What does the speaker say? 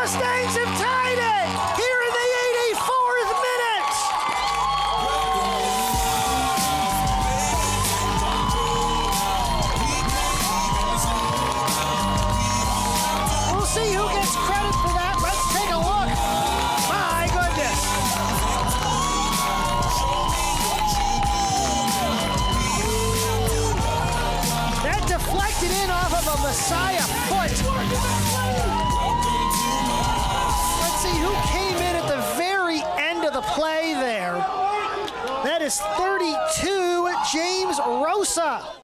Mustangs have tied it here in the 84th minute. We'll see who gets credit for that. Let's take a look. My goodness. That deflected in off of a Messiah foot. Let's see who came in at the very end of the play there. That is 32, James Rosa.